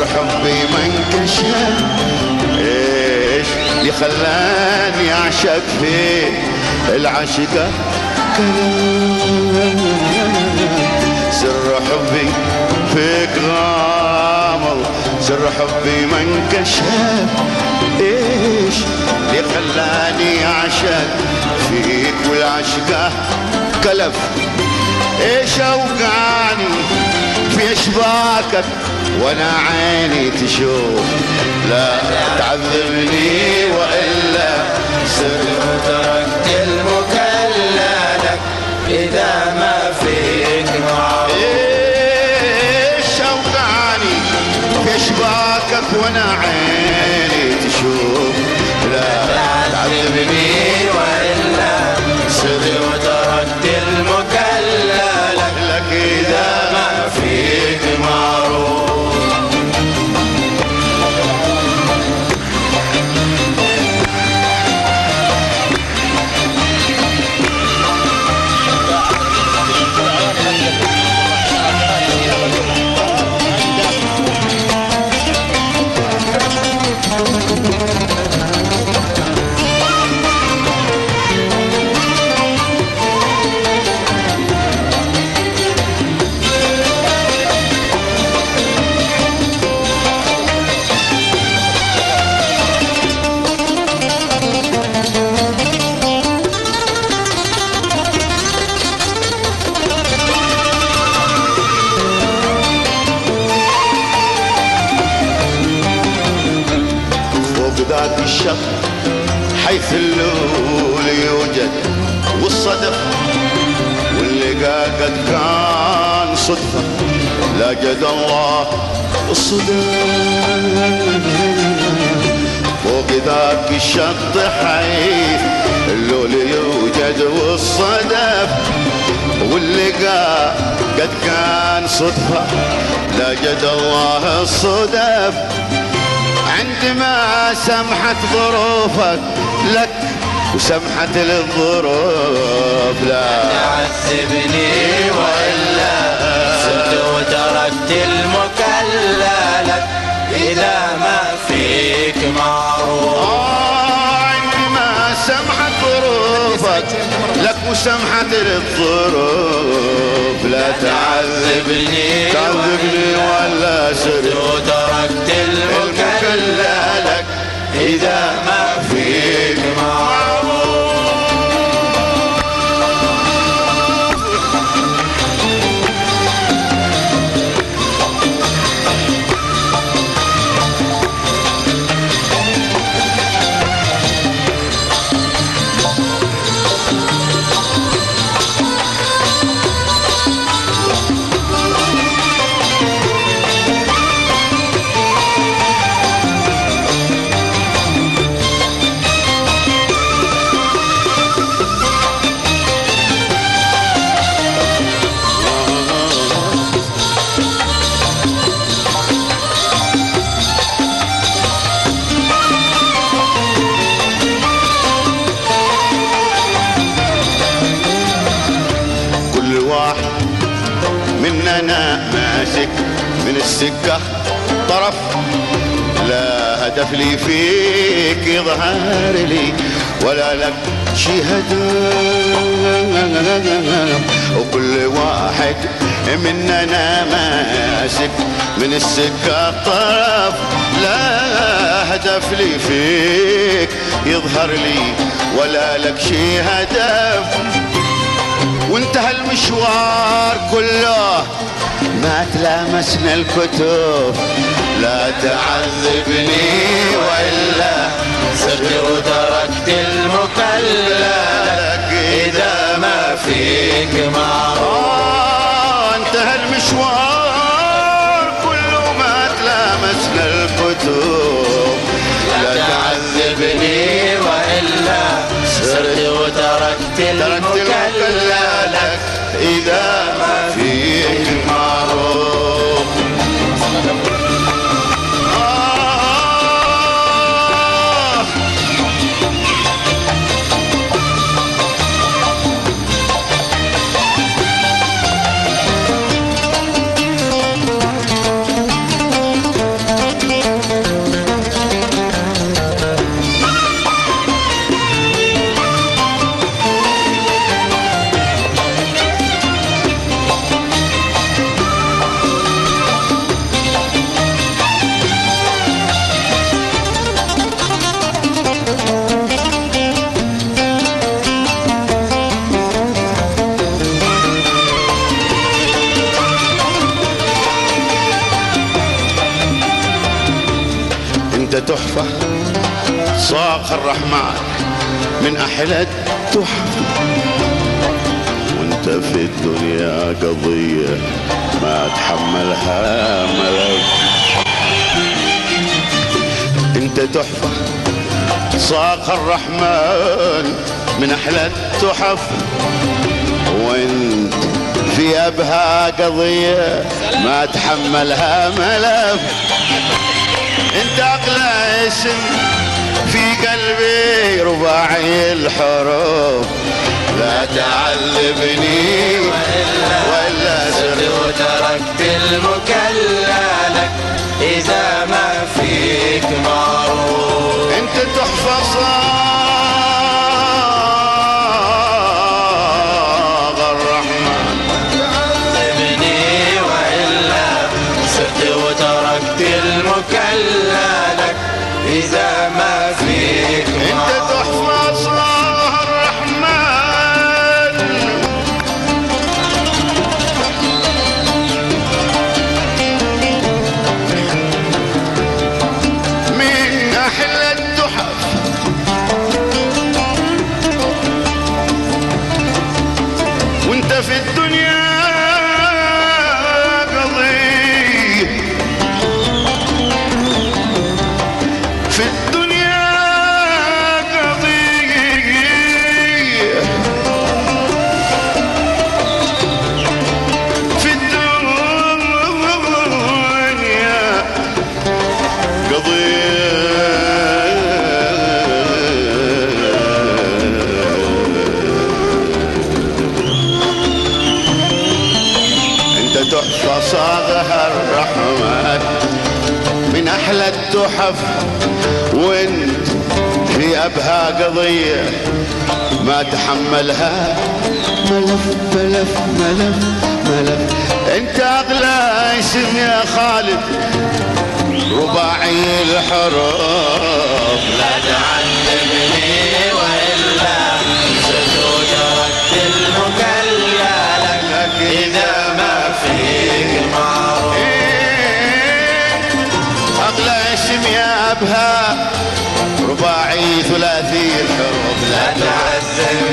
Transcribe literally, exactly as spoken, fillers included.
حبي ما انكشف، ايش اللي خلاني اعشق فيك العشقة كلام. سر حبي فيك غامض، سر حبي ما انكشف، ايش اللي خلاني اعشق فيك والعشقة كلف. ايش اوقعني في اشباكك وانا عيني تشوف، لا تعذبني والا سر تركت المكللك اذا ما فيك معروف. ايش اوقعني في اشباكك وانا عيني تشوف، لا تعذبني والا سر تركت المكللك لك اذا ما فيك معروف. ذاك الشط حيث اللول يوجد والصدف، واللقاء قد كان صدفة لا جد الله الصدف. فوق ذاك الشط حيث اللول يوجد والصدف، واللقاء قد كان صدفة لا جد الله الصدف. عندما سمحت ظروفك لك وسمحت للظروف، لا تعذبني وإلا سرت وتركت المكللك إذا ما فيك معروف. آه عندما سمحت ظروفك لك وسمحت للظروف، لا تعذبني تعذبني ولا سرت وتركت المكللك إذا ما فيك معروف. مننا ماسك من السكة طرف، لا هدف لي فيك يظهر لي ولا لك شي هدف. وكل واحد مننا ماسك من السكة طرف، لا هدف لي فيك يظهر لي ولا لك شي هدف. وانتهى المشوار كله ما تلامسنا الكتب، لا تعذبني وإلا سرت وتركت المكللك إذا ما فيك معروف. آه انتهى المشوار كله ما تلامسنا الكتب، لا تعذبني وإلا سرت وتركت المكللك إذا ما فيك معروف. آه تحفة صاغ الرحمن من أحلى التحف، وانت في الدنيا قضية ما تحملها ملك. انت تحفة صاغ الرحمن من أحلى التحف، وانت في أبها قضية ما تحملها ملف. انت أغلى اسم في قلبي رباعي الحروف، لا تعلبني وإلا سرت وتركت المكللك إذا ما فيك معروف. انت تحفة صاغ الرحمن تعلمني وإلا سرت وتركت المكللك إذا ما فيك معروف. انت تحفة صاغ الرحمن من أحلى التحف، وانت في الدنيا قضية، في الدنيا قضية، في الدنيا قضية. انت تحفة صاغها الرحمن من احلى التحف، وانت في ابها قضية ما تحملها ملف ملف ملف ملف. انت اغلى اسم يا خالد رباعي الحروف، لا تعلمني وإلا سرت وتركت المكللك إذا ما فيك معروف. اغلى اسم يا ابها رباعي ثلاثي الحروف، لا تعلمني